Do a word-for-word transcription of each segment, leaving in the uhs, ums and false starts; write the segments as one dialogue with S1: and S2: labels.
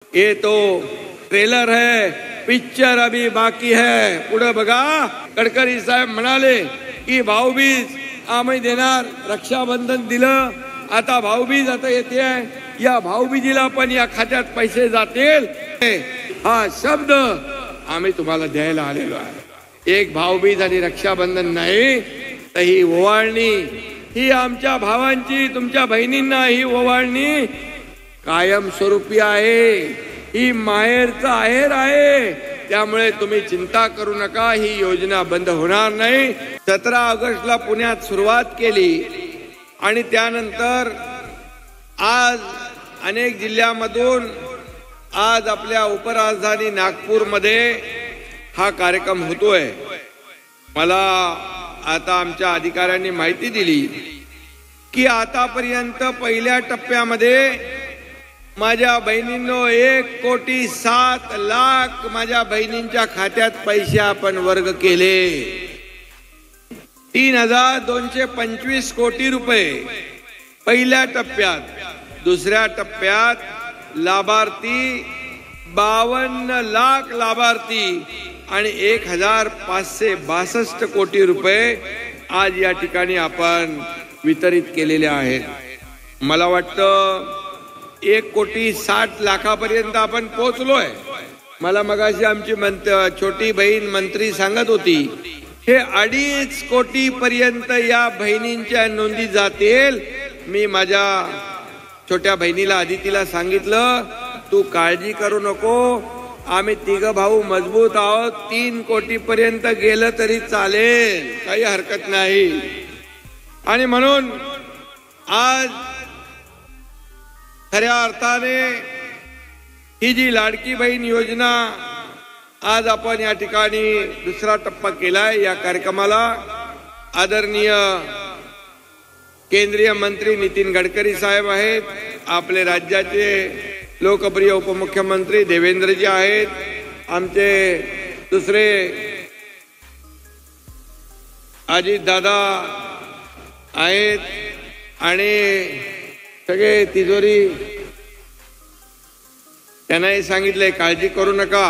S1: ये तो ट्रेलर है, पिक्चर अभी बाकी है. पुढे बघा, गडकरी साहेब म्हणाले की भाऊबीज आम्ही देणार, रक्षाबंधन दिलं, आता भाऊबीज आता येते आहे, या भाऊबीजीला पण या खात्यात पैसे जातील. हा शब्द आम्ही तुम्हाला द्यायला आलेलो आहे. एक भाऊबीज आणि रक्षाबंधन नाही तर ही ओवाळणी, ही आमच्या भावांची, तुमच्या बहिणींना ही ओवाळणी कायमस्वरूपी आहे. ही माहेरचा आहेर आहे. त्यामुळे तुम्ही चिंता करू नका, ही योजना बंद होणार नाही. सतरा ऑगस्टला पुण्यात सुरुवात केली आणि त्यानंतर आज अनेक जिल्ह्यामधून, आज आपल्या उपराजधानी नागपूरमध्ये हा कार्यक्रम होतोय. मला आता आमच्या अधिकाऱ्यांनी माहिती दिली की आतापर्यंत पहिल्या टप्प्यामध्ये माझ्या बहिणींनो एक कोटी सात लाख माझ्या बहिणींच्या खात्यात पैसे आपण वर्ग केले. तीन हजार दोनशे पंचवीस कोटी रुपये पहिल्या टप्प्यात. दुसऱ्या टप्प्यात लाभार्थी बावन्न लाख लाभार्थी आणि एक हजार पाचशे बासष्ट कोटी रुपये आज या ठिकाणी आपण वितरित केलेले आहेत. मला वाटतं एक कोटी साठ लाखापर्यंत आपण पोहोचलोय. मला मगाशी आमची छोटी बहीण मंत्री सांगत होती हे अडीच कोटी पर्यंत या बहिणींच्या नोंदी जातील. मी माझ्या छोट्या बहिणीला आदितीला सांगितलं, तू काळजी करू नको, आम्ही तिघ भाऊ मजबूत आहोत, तीन कोटी पर्यंत गेलं तरी चालेल, काही हरकत नाही. आणि म्हणून आज खऱ्या अर्थाने ही जी लाडकी बहीण योजना आज आपण या ठिकाणी दुसरा टप्पा केलाय. या कार्यक्रमाला आदरणीय केंद्रीय मंत्री नितीन गडकरी साहेब आहेत, आपले राज्याचे लोकप्रिय उपमुख्यमंत्री देवेंद्रजी आहेत, आमचे दुसरे अजित दादा आहेत आणि सगळे तिजोरी, त्यांनाही सांगितलंय काळजी करू नका.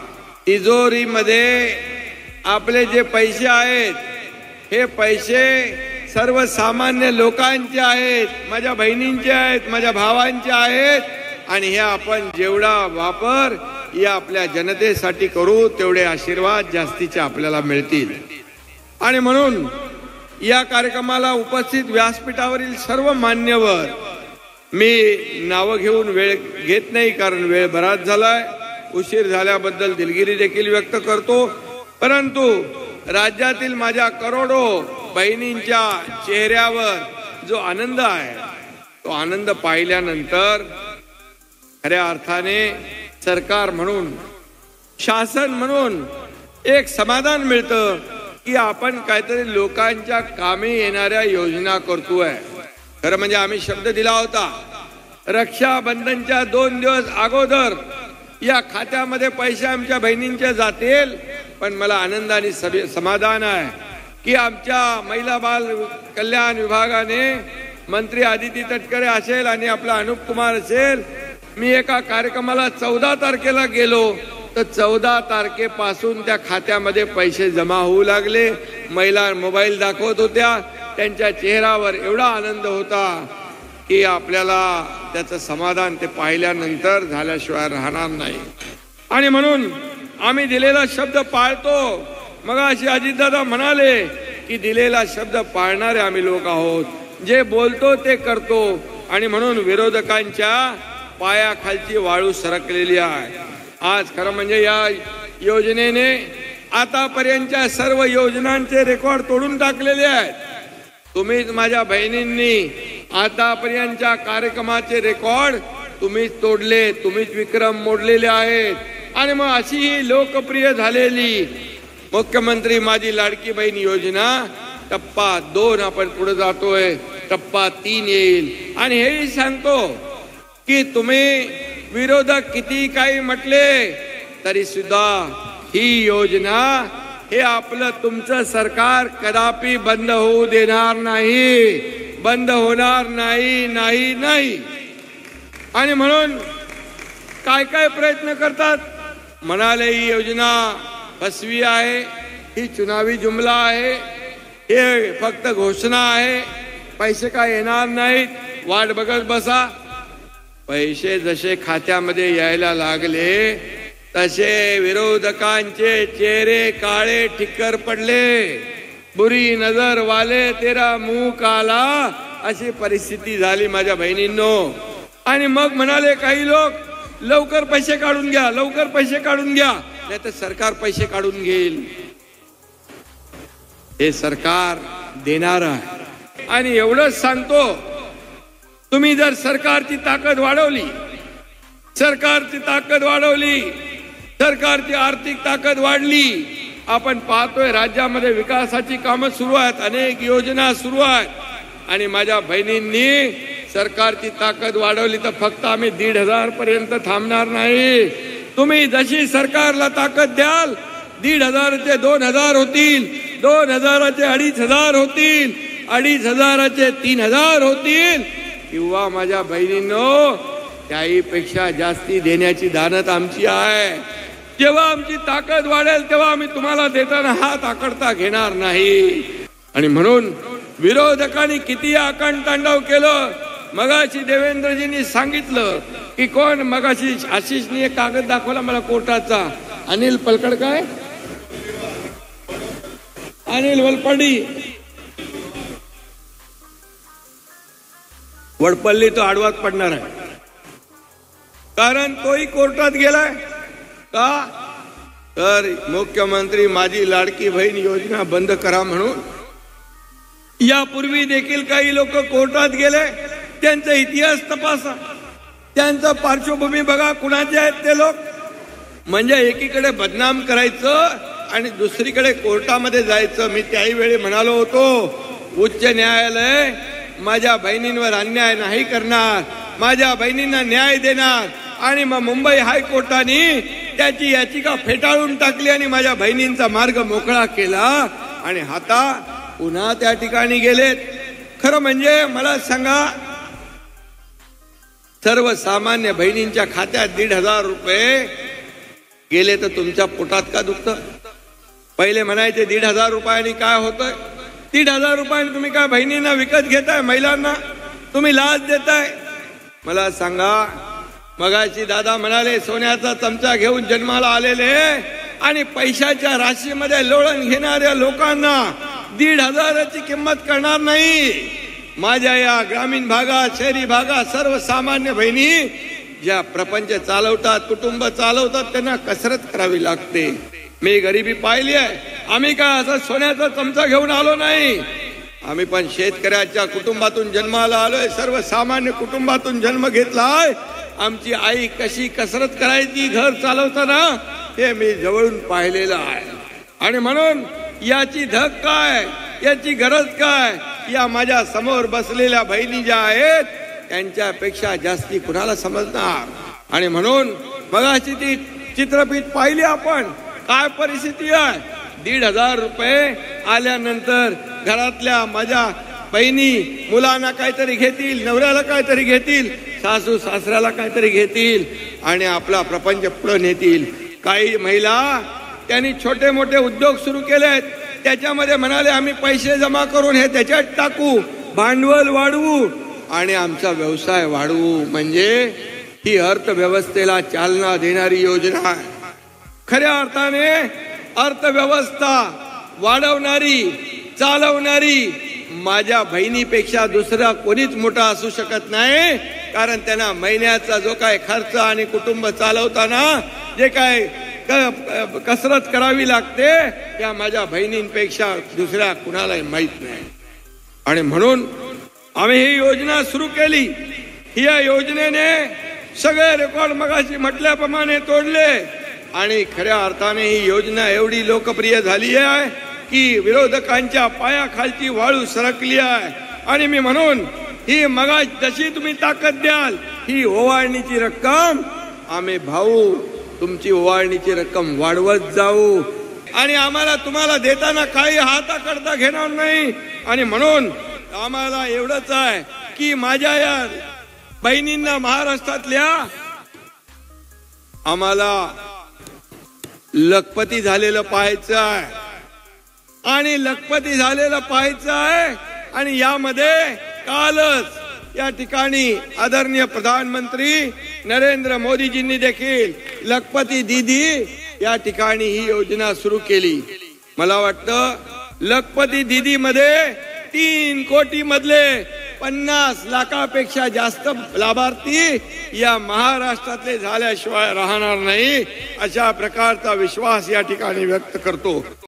S1: तिजोरीमध्ये आपले जे पैसे आहेत हे पैसे सर्वसामान्य लोकांचे आहेत, माझ्या बहिणींचे आहेत, माझ्या भावांचे आहेत. आणि हे आपण जेवढा वापर या आपल्या जनतेसाठी करू तेवढे आशीर्वाद जास्तीचे आपल्याला मिळतील. आणि म्हणून या कार्यक्रमाला उपस्थित व्यासपीठावरील सर्व मान्यवर, मी नाव घेऊन वेळ घेत नाही कारण वेळ बराच झालाय, उशीर झाल्याबद्दल दिलगिरी देखील व्यक्त करतो. परंतु राज्यातील माझ्या करोडो बहिणींच्या चेहऱ्यावर जो आनंद आहे तो आनंद पाहिल्यानंतर खऱ्या अर्थाने सरकार म्हणून, शासन म्हणून एक समाधान मिळतं की आपण काहीतरी लोकांच्या कामी येणाऱ्या योजना करतोय. खरं म्हणजे आम्ही शब्द दिला होता रक्षाबंधनच्या दोन दिवस अगोदर या खात्यामध्ये पैसे आमच्या बहिणींचे जातील. पण मला आनंद आणि समाधान आहे की आमच्या महिला बाल कल्याण विभागाने मंत्री आदिती तटकरे असेल आणि आपला अनुप कुमार असेल, मी एका कार्यक्रमाला चौदा तारखेला गेलो तर चौदा तारखेपासून त्या खात्यामध्ये पैसे जमा होऊ लागले. महिला मोबाईल दाखवत होत्या, त्यांच्या चेहऱ्यावर एवढा आनंद होता की आपल्याला त्याचं समाधान ते पाहिल्यानंतर झाल्याशिवाय राहणार नाही. आणि म्हणून आम्ही दिलेला शब्द पाळतो. मग अशी अजितदादा म्हणाले की दिलेला शब्द पाळणारे आम्ही लोक आहोत, जे बोलतो ते करतो. आणि म्हणून विरोधकांच्या पायाखालची वाळू सरकलेली आहे. आज खरं म्हणजे या योजनेने आतापर्यंतच्या सर्व योजनांचे रेकॉर्ड तोडून टाकलेले आहेत. तुम्हीच माझ्या बहिणींनी आतापर्यंतच्या कार्यक्रमाचे रेकॉर्ड तुम्हीच तोडले, तुम्हीच विक्रम मोडलेले आहेत. आणि मग अशी ही लोकप्रिय झालेली मुख्यमंत्री माझी लाडकी बहीण योजना टप्पा दोन आपण पुढे जातोय, टप्पा तीन येईल. आणि हेही सांगतो की तुम्ही विरोधक किती काही म्हटले तरी सुद्धा ही योजना, हे आपलं तुमचं सरकार कदापि बंद होऊ देणार नाही, बंद होणार नाही नाही नाही. आणि म्हणून काय काय प्रयत्न करतात. म्हणाले ही योजना फसवी आहे, ही चुनावी जुमला आहे, हे फक्त घोषणा आहे, पैसे काय येणार नाहीत, वाट बघत बसा. पैसे जसे खात्यामध्ये यायला लागले तसे विरोधकांचे चेहरे काळे ठिक्कर पडले. बुरी नजर वाले तेरा मुंह काला अशी परिस्थिती झाली माझ्या बहिणींनो. आणि मग म्हणाले काही लोक, लवकर पैसे काढून घ्या, लवकर पैसे काढून घ्या, नाही तर सरकार पैसे काढून घेईल. हे सरकार देणार आहे. आणि एवढंच सांगतो, तुम्ही जर सरकारची ताकद वाढवली, सरकारची ताकद वाढवली, सरकारची आर्थिक ताकद वाढली, आपण पाहतोय राज्यामध्ये विकासाची कामं सुरू आहेत, अनेक योजना सुरू आहेत. आणि माझ्या बहिणींनी सरकारची ताकद वाढवली तर फक्त आम्ही दीड हजार पर्यंत थांबणार नाही. तुम्ही जशी सरकारला ताकद द्याल, दीड हजाराचे दोन हजार होतील, दोन हजाराचे अडीच हजार होतील, अडीच हजाराचे तीन हजार होतील, किंवा माझ्या बहिणींनो त्याहीपेक्षा जास्ती देण्याची दानत आमची आहे. जेव्हा आमची ताकद वाढेल तेव्हा आम्ही तुम्हाला देताना हात आकडता घेणार नाही. आणि म्हणून विरोधकांनी किती आकांड तांडव केलं. मगाशी देवेंद्रजींनी सांगितलं की कोण, मगाशी आशिषनी एक कागद दाखवला मला कोर्टाचा, अनिल पलकड, काय अनिल वलपडी, वडपल्ली तो आडवात पडणार आहे, कारण तोही कोर्टात गेलाय. का तर मुख्यमंत्री माझी लाडकी बहीण योजना बंद करा म्हणून. यापूर्वी देखील काही लोक कोर्टात गेले, त्यांचा इतिहास तपासा, त्यांचा पार्श्वभूमी बघा, कुणाचे आहेत ते लोक. म्हणजे एकीकडे बदनाम करायचं आणि दुसरीकडे कोर्टामध्ये जायचं. मी त्याही वेळी म्हणालो होतो, उच्च न्यायालय माझ्या बहिणींवर अन्याय नाही करणार, माझ्या बहिणींना न्याय देणार. आणि मग मुंबई हायकोर्टाने त्याची याचिका फेटाळून टाकली आणि माझ्या बहिणींचा मार्ग मोकळा केला. आणि आता पुन्हा त्या ठिकाणी गेलेत. खरं म्हणजे मला सांगा, सर्वसामान्य बहिणींच्या खात्यात दीड हजार रुपये गेले तर तुमच्या पोटात का दुखतं? पहिले म्हणायचे दीड हजार रुपयांनी काय होतंय, दीड हजार रुपयांनी तुम्ही काय बहिणींना विकत घेताय, महिलांना तुम्ही लाच देताय. मला सांगा, मगाशी दादा म्हणाले सोन्याचा चमचा घेऊन जन्माला आलेले आणि पैशाच्या राशीमध्ये लोळण घेणाऱ्या लोकांना दीड हजाराची किंमत करणार नाही. माझ्या या ग्रामीण भागात, शहरी भागात सर्वसामान्य बहिणी ज्या प्रपंच चालवतात, कुटुंब चालवतात, त्यांना कसरत करावी लागते. मी गरिबी पाहिली आहे. आम्ही काय असं सोन्याचा चमचा घेऊन आलो नाही, आम्ही पण शेतकऱ्याच्या कुटुंबातून जन्माला आलोय, सर्वसामान्य कुटुंबातून जन्म घेतलाय. आमची आई कशी कसरत करायची घर चालवताना हे मी जवळून पाहिलेलं आहे. आणि म्हणून याची धग काय, याची गरज काय, या माझ्या समोर बसलेल्या बहिणी ज्या आहेत त्यांच्यापेक्षा जास्ती कुणाला समजणार. आणि म्हणून मगाशी ती चित्रफित पाहिली आपण, काय परिस्थिती आहे. दीड हजार रुपये आल्यानंतर घरातल्या माझ्या बहिणी मुलांना काहीतरी घेतील, नवऱ्याला काहीतरी घेतील, सासू सासऱ्याला काहीतरी घेतील आणि आपला प्रपंच पुढे नेतील. काही महिला त्यांनी छोटे मोठे उद्योग सुरू केलेत, त्याच्यामध्ये म्हणाले आम्ही पैसे जमा करून हे त्याच्यात टाकू, भांडवल वाढवू आणि आमचा व्यवसाय वाढवू. म्हणजे ही अर्थव्यवस्थेला चालना देणारी योजना आहे. खऱ्या अर्थाने अर्थव्यवस्था वाढवणारी, चालवणारी माझ्या बहिणीपेक्षा दुसरा कोणीच मोठा असू शकत नाही. कारण त्यांना महिन्याचा जो काय खर्च आणि कुटुंब चालवताना जे काय कसरत करावी लागते त्या माझ्या बहिणींपेक्षा दुसऱ्या कुणालाही माहित नाही. आणि म्हणून आम्ही ही योजना सुरू केली. या योजनेने सगळे रेकॉर्ड मगाशी म्हटल्याप्रमाणे तोडले आणि खऱ्या अर्थाने ही योजना एवढी लोकप्रिय झाली आहे की विरोधकांच्या पायाखालची वाळू सरकली आहे. आणि मी म्हणून ही मगा जशी तुम्ही ताकद द्याल ही ओवाळणीची रक्कम आम्ही भाऊ तुमची ओवाळणीची रक्कम वाढवत जाऊ आणि आम्हाला तुम्हाला देताना काही हाताकडता घेणार नाही. आणि म्हणून आम्हाला एवढंच आहे की माझ्या या बहिणींना महाराष्ट्रातल्या आम्हाला लखपती झालेलं पाहायचं आहे आणि लखपती झालेलं पाहायचं आहे आणि यामध्ये कालच या ठिकाणी आदरणीय प्रधानमंत्री नरेंद्र मोदीजींनी देखील लखपती दीदी या ठिकाणी ही योजना सुरू केली। मला वाटतं लखपती दीदी मध्ये तीन कोटी मधले पन्नास लाखापेक्षा जास्त लाभार्थी या महाराष्ट्रातले झाल्याशिवाय राहणार नाही, अशा प्रकारचा विश्वास या ठिकाणी व्यक्त करतो।